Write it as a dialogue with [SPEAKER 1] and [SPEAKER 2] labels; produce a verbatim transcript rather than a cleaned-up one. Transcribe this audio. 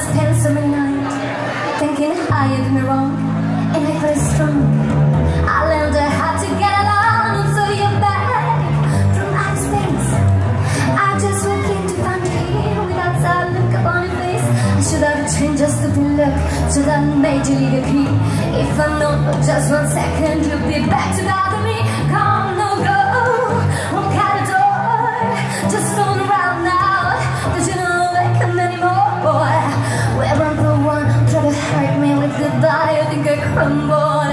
[SPEAKER 1] spent so many nights thinking I had been wrong, and I felt strong. I learned how to get along, so you're back from outer space. I just walked in to find you here without that look upon your face. I should have changed just to be look, should have made you leave a key. If I know for just one second you'll be back to bother me. Come, no, go, walk out the door, just turn around now, cause you don't welcome anymore, boy. Where I'm the one, try to hurt me with goodbye, I think I crumble.